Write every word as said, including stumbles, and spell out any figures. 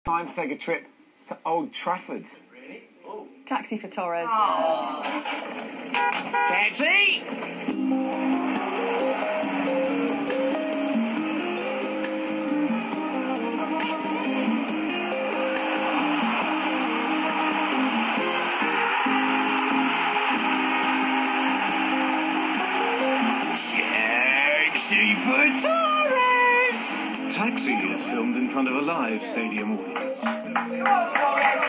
Time to take a trip to Old Trafford. Really? Oh. Taxi for Torres. Oh. Taxi! Taxi for Torres! Taxi is filmed in front of a live stadium audience.